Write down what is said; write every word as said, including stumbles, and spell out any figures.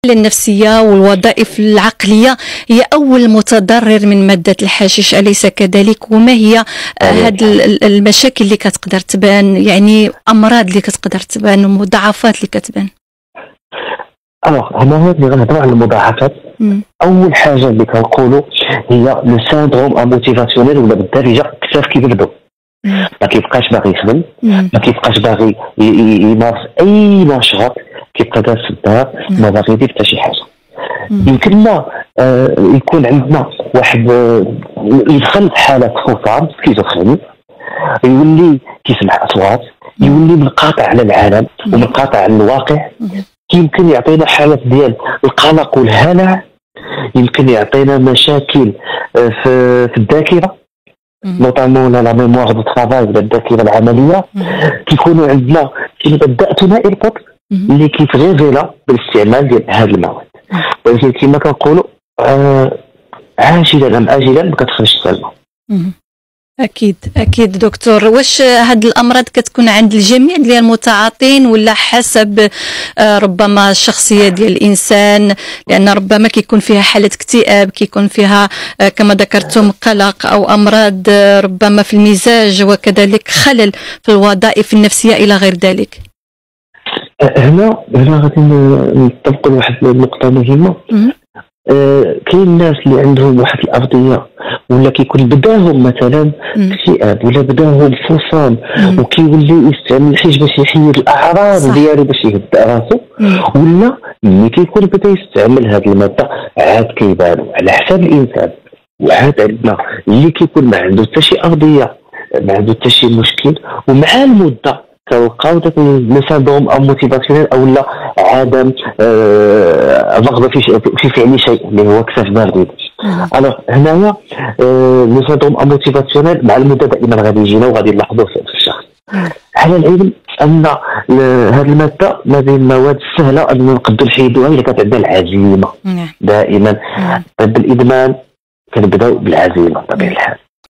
النفسية والوظائف العقلية هي أول متضرر من مادة الحشيش، أليس كذلك؟ وما هي هاد المشاكل اللي كتقدر تبان، يعني أمراض اللي كتقدر تبان ومضاعفات اللي كتبان؟ الوغ هنا اللي غنهضروا على المضاعفات. أول حاجة اللي كنقولوا هي لو سيندروم اموتيفاسيونيل، ولا بالدارجة كتاف كيبردو، ما كيبقاش باغي يخدم، ما كيبقاش باغي يمارس أي نشاط، كيبقى جالس في الدار ما باغي يدير حتى شي حاجة. يمكن لا آه يكون عندنا واحد آه يدخل في حالة خصام سكيزوفريني، يولي كيسمع أصوات، يولي منقاطع على العالم ومنقاطع على الواقع. يمكن يعطينا حالة ديال القلق والهلع، يمكن يعطينا مشاكل آه في, في الذاكرة، نوطامون لا ميموار دو ترافاي ولا الذاكرة العملية. كيكونوا عندنا كيبدا ثنائي القطب اللي كيتغيفيلا بالاستعمال ديال هذه المواد، ولكن كما كنقولوا آه عاجلا ام اجلا ما كتخرجش سالمه. اكيد اكيد دكتور. واش هاد الامراض كتكون عند الجميع ديال المتعاطين، ولا حسب آه ربما الشخصيه ديال الانسان؟ لان ربما كيكون فيها حاله اكتئاب، كيكون فيها آه كما ذكرتم قلق او امراض آه ربما في المزاج، وكذلك خلل في الوظائف النفسيه الى غير ذلك. هنا هنا غادي نطبقوا لواحد النقطه مهمه. آه كاين الناس اللي عندهم واحد الارضيه، ولا كيكون بداهم مثلا اكتئاب، ولا بداهم فصام، وكيولي يستعمل الحاج باش يحيد الاعراض ديالو باش يهدأ راسو، ولا ملي كيكون بدا يستعمل هذه الماده عاد كيبانو على حساب الانسان. وعاد عندنا اللي كيكون ما عنده حتى شي ارضيه، ما عنده حتى شي مشكل، ومع المده كنلقاو داك السيندروم اموتيفاسيونيل او لا عدم الرغبه في في فعل شيء اللي هو كساف بارد. الوغ هنايا لو سيندروم اموتيفاسيونيل مع المده دائما غادي يجينا وغادي نلاحظوه في الشخص. على العلم ان هذه الماده ما بين المواد السهله اننا نقدروا نحيدوها الا كانت عندنا العزيمه. دائما طب الادمان كنبداو بالعزيمه بطبيعه الحال.